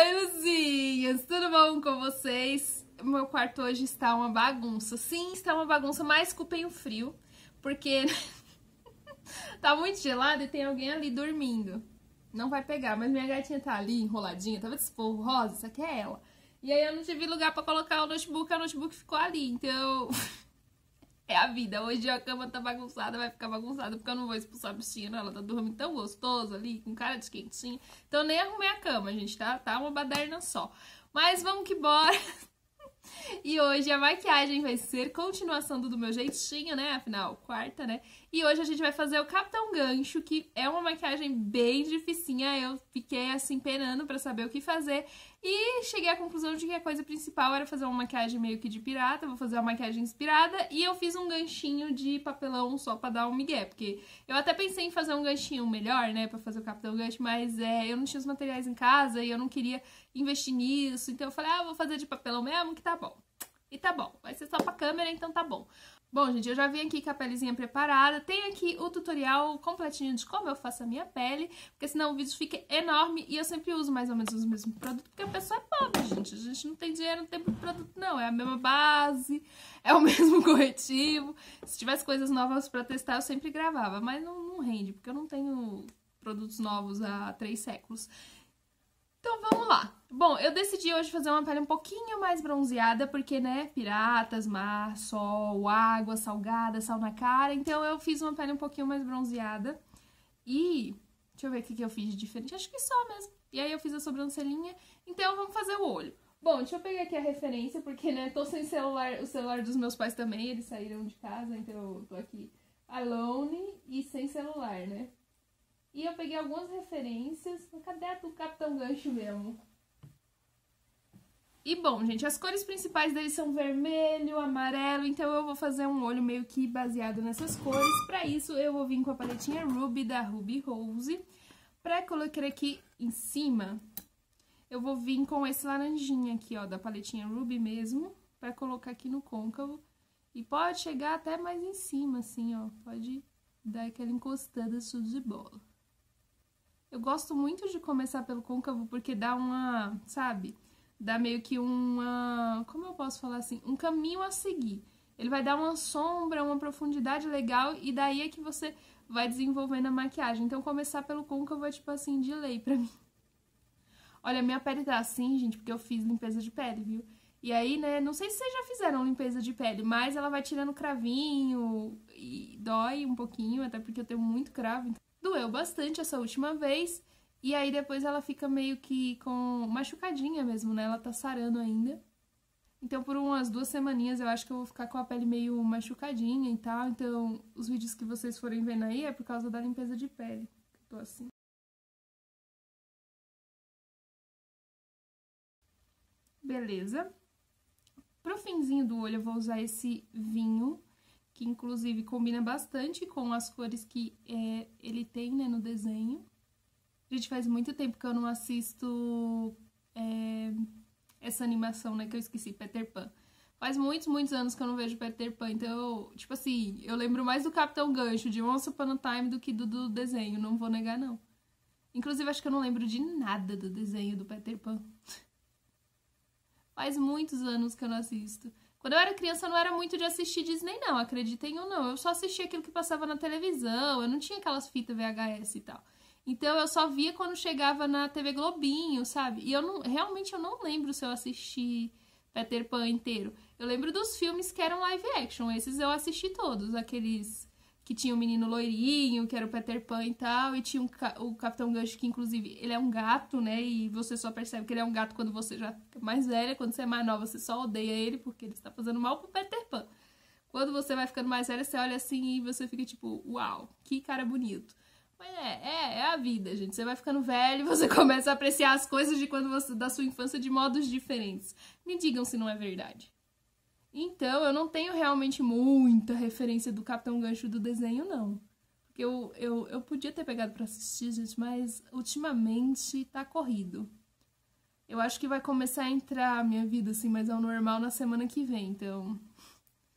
Oi, Luzinhas! Tudo bom com vocês? O meu quarto hoje está uma bagunça. Sim, está uma bagunça, mas culpem o frio, porque tá muito gelado e tem alguém ali dormindo. Não vai pegar, mas minha gatinha tá ali enroladinha, tava desse forro rosa, isso aqui é ela. E aí eu não tive lugar pra colocar o notebook ficou ali, então... É a vida. Hoje a cama tá bagunçada, vai ficar bagunçada, porque eu não vou expulsar a bichinha, não. Ela tá dormindo tão gostoso ali, com cara de quentinho. Então eu nem arrumei a cama, gente, tá uma baderna só. Mas vamos que bora. E hoje a maquiagem vai ser continuação do meu jeitinho, né? Afinal, quarta, né? E hoje a gente vai fazer o Capitão Gancho, que é uma maquiagem bem dificinha. Eu fiquei assim penando pra saber o que fazer. E cheguei à conclusão de que a coisa principal era fazer uma maquiagem meio que de pirata. Vou fazer uma maquiagem inspirada. E eu fiz um ganchinho de papelão só pra dar um migué. Porque eu até pensei em fazer um ganchinho melhor, né? Pra fazer o Capitão Gancho. Mas eu não tinha os materiais em casa e eu não queria investir nisso. Então eu falei, vou fazer de papelão mesmo que tá bom. E tá bom, vai ser só pra câmera, então tá bom. Bom, gente, eu já vim aqui com a pelezinha preparada. Tem aqui o tutorial completinho de como eu faço a minha pele, porque senão o vídeo fica enorme e eu sempre uso mais ou menos os mesmos produtos, porque a pessoa é pobre, gente. A gente não tem dinheiro, não tem muito produto, não. É a mesma base, é o mesmo corretivo. Se tivesse coisas novas pra testar, eu sempre gravava, mas não rende, porque eu não tenho produtos novos há 3 séculos. Então vamos lá. Bom, eu decidi hoje fazer uma pele um pouquinho mais bronzeada, porque, né, piratas, mar, sol, água salgada, sal na cara. Então eu fiz uma pele um pouquinho mais bronzeada. E deixa eu ver o que eu fiz de diferente. Acho que só mesmo. E aí eu fiz a sobrancelhinha. Então vamos fazer o olho. Bom, deixa eu pegar aqui a referência, porque, né, tô sem celular. O celular dos meus pais também, eles saíram de casa. Então eu tô aqui alone e sem celular, né? E eu peguei algumas referências. Cadê a do Capitão Gancho mesmo? E bom, gente, as cores principais deles são vermelho, amarelo. Então eu vou fazer um olho meio que baseado nessas cores. Pra isso eu vou vir com a paletinha Ruby da Ruby Rose. Pra colocar aqui em cima, eu vou vir com esse laranjinha aqui, ó, da paletinha Ruby mesmo. Pra colocar aqui no côncavo. E pode chegar até mais em cima, assim, ó. Pode dar aquela encostada show de bola. Eu gosto muito de começar pelo côncavo porque dá uma, sabe, dá meio que uma, como eu posso falar assim, um caminho a seguir. Ele vai dar uma sombra, uma profundidade legal e daí é que você vai desenvolvendo a maquiagem. Então começar pelo côncavo é tipo assim, de lei pra mim. Olha, minha pele tá assim, gente, porque eu fiz limpeza de pele, viu? E aí, né, não sei se vocês já fizeram limpeza de pele, mas ela vai tirando cravinho e dói um pouquinho, até porque eu tenho muito cravo, então... Doeu bastante essa última vez, e aí depois ela fica meio que com machucadinha mesmo, né? Ela tá sarando ainda. Então por umas 2 semaninhas eu acho que eu vou ficar com a pele meio machucadinha e tal. Então os vídeos que vocês forem vendo aí é por causa da limpeza de pele. Eu tô assim. Beleza. Pro finzinho do olho eu vou usar esse vinho, que inclusive combina bastante com as cores que ele tem, né, no desenho. Gente, faz muito tempo que eu não assisto essa animação, né, que eu esqueci, Peter Pan. Faz muitos anos que eu não vejo Peter Pan, então, tipo assim, eu lembro mais do Capitão Gancho, de Once Upon a Time, do que do desenho, não vou negar, não. Inclusive, acho que eu não lembro de nada do desenho do Peter Pan. Faz muitos anos que eu não assisto. Quando eu era criança, eu não era muito de assistir Disney, não, acreditem ou não. Eu só assistia aquilo que passava na televisão, eu não tinha aquelas fitas VHS e tal. Então, eu só via quando chegava na TV Globinho, sabe? E realmente eu não lembro se eu assisti Peter Pan inteiro. Eu lembro dos filmes que eram live action, esses eu assisti todos, aqueles que tinha o menino loirinho, que era o Peter Pan e tal, e tinha o Capitão Gancho, que inclusive ele é um gato, né, e você só percebe que ele é um gato quando você já é mais velha, quando você é mais nova você só odeia ele, porque ele está fazendo mal pro Peter Pan. Quando você vai ficando mais velha, você olha assim e você fica tipo, uau, que cara bonito. Mas é a vida, gente, você vai ficando velho e você começa a apreciar as coisas de quando você, da sua infância de modos diferentes. Me digam se não é verdade. Então, eu não tenho realmente muita referência do Capitão Gancho do desenho, não. Porque eu podia ter pegado pra assistir, gente, mas ultimamente tá corrido. Eu acho que vai começar a entrar a minha vida, assim, mais ao normal na semana que vem, então...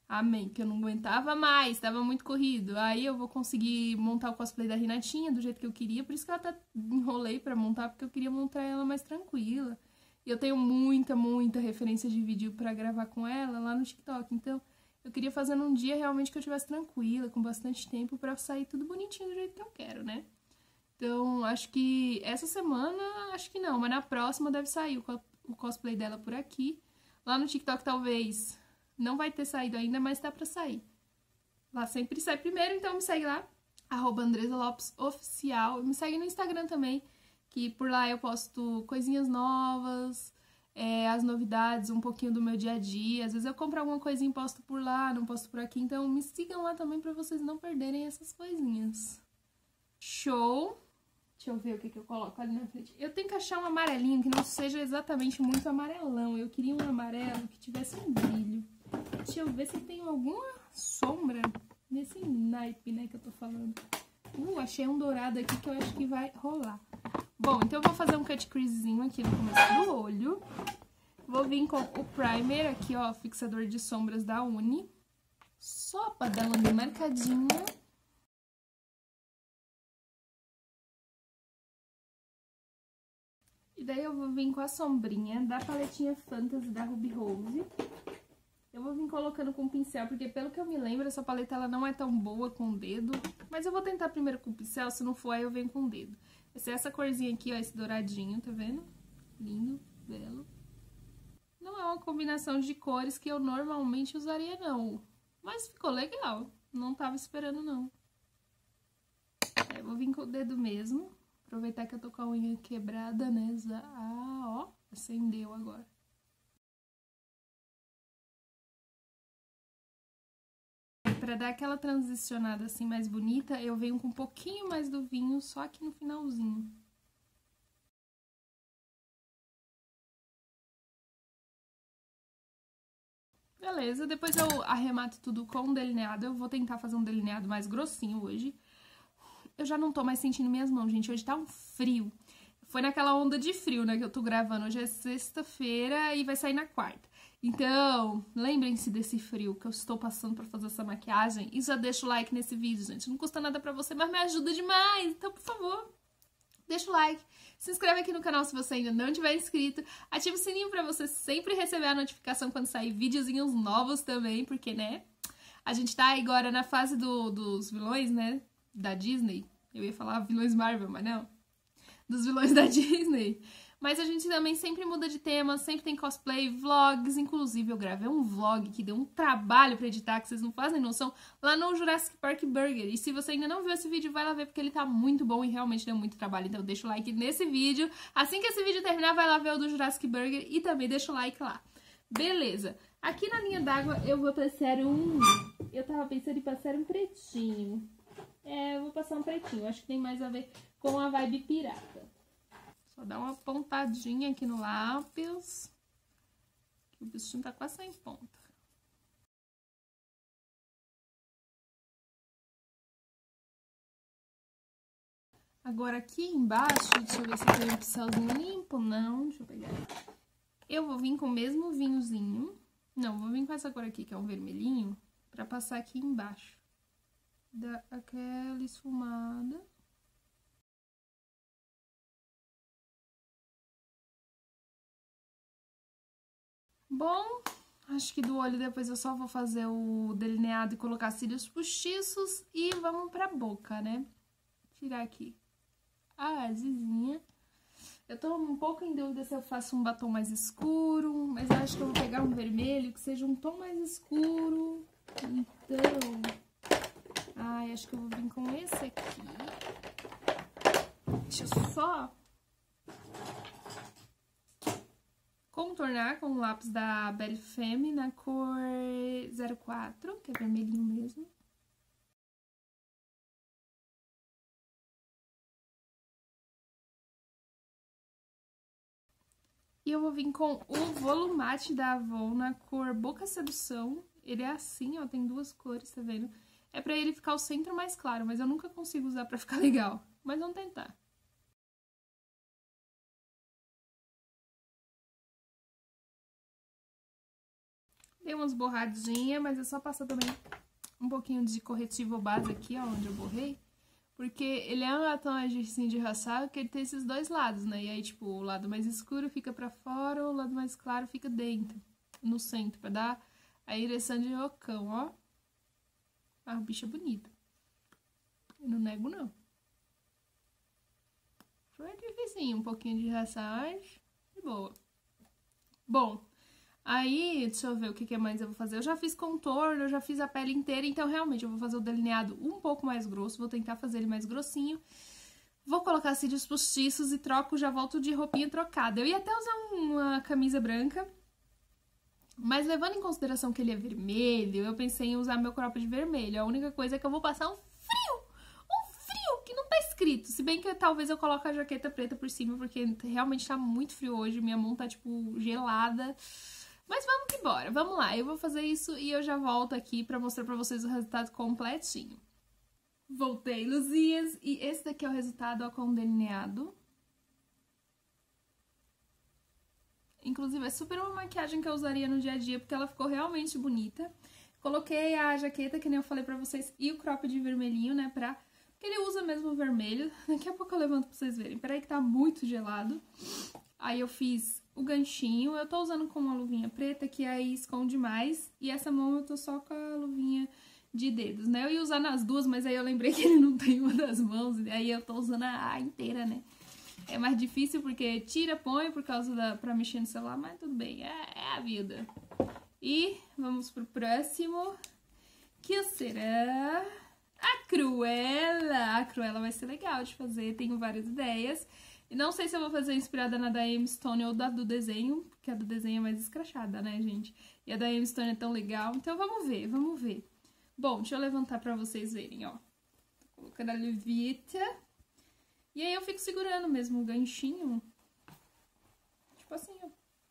Amém, que eu não aguentava mais, tava muito corrido. Aí eu vou conseguir montar o cosplay da Renatinha do jeito que eu queria, por isso que eu até enrolei pra montar, porque eu queria montar ela mais tranquila. E eu tenho muita referência de vídeo pra gravar com ela lá no TikTok, então eu queria fazer num dia realmente que eu estivesse tranquila, com bastante tempo pra sair tudo bonitinho do jeito que eu quero, né? Então, acho que essa semana, acho que não, mas na próxima deve sair o cosplay dela por aqui. Lá no TikTok talvez não vai ter saído ainda, mas tá pra sair. Lá sempre sai primeiro, então me segue lá, @AndresaLopesOficial. Me segue no Instagram também, que por lá eu posto coisinhas novas, as novidades, um pouquinho do meu dia a dia. Às vezes eu compro alguma coisinha e posto por lá, não posto por aqui. Então me sigam lá também pra vocês não perderem essas coisinhas. Show! Deixa eu ver o que eu coloco ali na frente. Eu tenho que achar um amarelinho que não seja exatamente muito amarelão. Eu queria um amarelo que tivesse um brilho. Deixa eu ver se tem alguma sombra nesse naipe, né, que eu tô falando. Achei um dourado aqui que eu acho que vai rolar. Bom, então eu vou fazer um cut creasezinho aqui no começo do olho. Vou vir com o primer aqui, ó, fixador de sombras da Uni. Só pra dar uma marcadinha. E daí eu vou vir com a sombrinha da paletinha Fantasy da Ruby Rose. Eu vou vir colocando com o pincel, porque pelo que eu me lembro, essa paleta ela não é tão boa com o dedo. Mas eu vou tentar primeiro com o pincel, se não for aí eu venho com o dedo. Vai ser essa corzinha aqui, ó, esse douradinho, tá vendo? Lindo, belo. Não é uma combinação de cores que eu normalmente usaria, não. Mas ficou legal, não tava esperando, não. Eu vou vir com o dedo mesmo. Aproveitar que eu tô com a unha quebrada, né? Ó, acendeu agora. Pra dar aquela transicionada assim mais bonita, eu venho com um pouquinho mais do vinho, só aqui no finalzinho. Beleza, depois eu arremato tudo com um delineado. Eu vou tentar fazer um delineado mais grossinho hoje. Eu já não tô mais sentindo minhas mãos, gente. Hoje tá um frio. Foi naquela onda de frio, né, que eu tô gravando. Hoje é sexta-feira e vai sair na quarta. Então, lembrem-se desse frio que eu estou passando pra fazer essa maquiagem. E já deixa o like nesse vídeo, gente. Não custa nada pra você, mas me ajuda demais. Então, por favor, deixa o like. Se inscreve aqui no canal se você ainda não tiver inscrito. Ativa o sininho pra você sempre receber a notificação quando sair videozinhos novos também. Porque, né, a gente tá agora na fase dos vilões, né, da Disney. Eu ia falar vilões Marvel, mas não. Dos vilões da Disney. Mas a gente também sempre muda de tema, sempre tem cosplay, vlogs. Inclusive, eu gravei um vlog que deu um trabalho pra editar, que vocês não fazem noção, lá no Jurassic Park Burger. E se você ainda não viu esse vídeo, vai lá ver, porque ele tá muito bom e realmente deu muito trabalho. Então deixa o like nesse vídeo. Assim que esse vídeo terminar, vai lá ver o do Jurassic Burger e também deixa o like lá. Beleza. Aqui na linha d'água eu vou passar Eu tava pensando em passar um pretinho. Eu vou passar um pretinho. Acho que tem mais a ver com a vibe pirata. Só dá uma pontadinha aqui no lápis. Que o bichinho tá quase sem ponta. Agora aqui embaixo, deixa eu ver se eu tenho um pincelzinho limpo. Não, deixa eu pegar. Eu vou vir com o mesmo vinhozinho. Não, vou vir com essa cor aqui, que é um vermelhinho, pra passar aqui embaixo. Dá aquela esfumada. Bom, acho que do olho depois eu só vou fazer o delineado e colocar cílios postiços e vamos pra boca, né? Tirar aqui a asinha. Eu tô um pouco em dúvida se eu faço um batom mais escuro, mas eu acho que eu vou pegar um vermelho que seja um tom mais escuro. Então, acho que eu vou vir com esse aqui. Deixa eu só contornar com o lápis da Berry Femme na cor 04, que é vermelhinho mesmo. E eu vou vir com o Volumate da Avon na cor Boca Sedução. Ele é assim, ó, tem duas cores, tá vendo? É pra ele ficar o centro mais claro, mas eu nunca consigo usar pra ficar legal. Mas vamos tentar. Dei umas borradinhas, mas é só passar também um pouquinho de corretivo base aqui, ó, onde eu borrei. Porque ele é um batom assim, de roçado, que ele tem esses dois lados, né? E aí, tipo, o lado mais escuro fica pra fora, o lado mais claro fica dentro, no centro, pra dar a direção de rocão, ó. Ah, o bicho é bonito. Eu não nego, não. Foi difícil, um pouquinho de raçagem, de boa. Bom, aí, deixa eu ver o que mais eu vou fazer. Eu já fiz contorno, eu já fiz a pele inteira, então realmente eu vou fazer o delineado um pouco mais grosso, vou tentar fazer ele mais grossinho. Vou colocar cílios postiços e troco, já volto de roupinha trocada. Eu ia até usar uma camisa branca, mas levando em consideração que ele é vermelho, eu pensei em usar meu cropped vermelho. A única coisa é que eu vou passar um frio que não tá escrito. Se bem que talvez eu coloque a jaqueta preta por cima, porque realmente tá muito frio hoje, minha mão tá, tipo, gelada. Mas vamos que bora, vamos lá. Eu vou fazer isso e eu já volto aqui pra mostrar pra vocês o resultado completinho. Voltei, luzinhas, e esse daqui é o resultado, ó, com o delineado. Inclusive, é super uma maquiagem que eu usaria no dia a dia, porque ela ficou realmente bonita. Coloquei a jaqueta, que nem eu falei pra vocês, e o cropped vermelhinho, né, porque ele usa mesmo o vermelho. Daqui a pouco eu levanto pra vocês verem. Peraí que tá muito gelado. Aí eu fiz o ganchinho. Eu tô usando com uma luvinha preta, que aí esconde mais. E essa mão eu tô só com a luvinha de dedos, né? Eu ia usar nas duas, mas aí eu lembrei que ele não tem uma das mãos. E aí eu tô usando a inteira, né? É mais difícil porque tira, põe por causa pra mexer no celular. Mas tudo bem, é a vida. E vamos pro próximo. Que será... A Cruella vai ser legal de fazer, tenho várias ideias. E não sei se eu vou fazer inspirada na da Emma Stone ou da do desenho, porque a do desenho é mais escrachada, né, gente? E a da Emma Stone é tão legal, então vamos ver, vamos ver. Bom, deixa eu levantar pra vocês verem, ó. Tô colocando a levita. E aí eu fico segurando mesmo o ganchinho. Tipo assim, ó.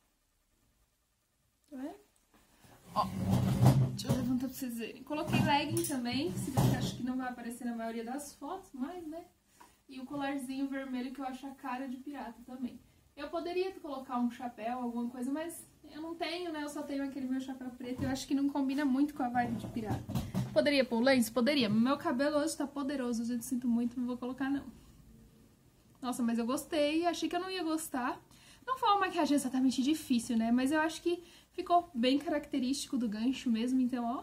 Tá vendo? Ó. Deixa eu levantar pra vocês verem. Coloquei legging também, se bem que acho que não vai aparecer na maioria das fotos, mas, né? E o colarzinho vermelho que eu acho a cara de pirata também. Eu poderia colocar um chapéu, alguma coisa, mas eu não tenho, né? Eu só tenho aquele meu chapéu preto e eu acho que não combina muito com a vibe de pirata. Poderia pôr lenço? Poderia. Meu cabelo hoje tá poderoso, gente, sinto muito, não vou colocar não. Nossa, mas eu gostei, achei que eu não ia gostar. Não foi uma maquiagem exatamente difícil, né? Mas eu acho que ficou bem característico do gancho mesmo, então, ó.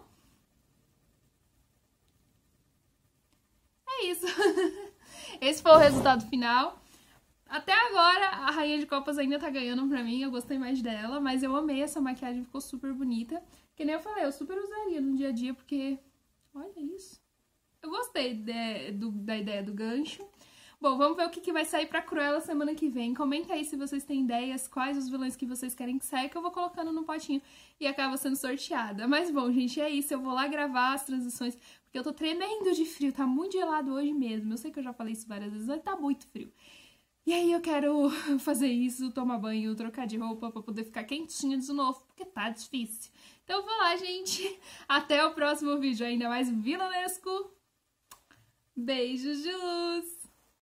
É isso. Esse foi o resultado final. Até agora, a Rainha de Copas ainda tá ganhando pra mim, eu gostei mais dela, mas eu amei essa maquiagem, ficou super bonita. Que nem eu falei, eu super usaria no dia a dia, porque... Olha isso. Eu gostei da ideia do gancho. Bom, vamos ver o que vai sair pra Cruella semana que vem. Comenta aí se vocês têm ideias, quais os vilões que vocês querem que saia, que eu vou colocando no potinho e acaba sendo sorteada. Mas bom, gente, é isso. Eu vou lá gravar as transições, porque eu tô tremendo de frio. Tá muito gelado hoje mesmo. Eu sei que eu já falei isso várias vezes, mas tá muito frio. E aí eu quero fazer isso, tomar banho, trocar de roupa pra poder ficar quentinha de novo, porque tá difícil. Então vou lá, gente. Até o próximo vídeo, ainda mais vilanesco. Beijos de luz!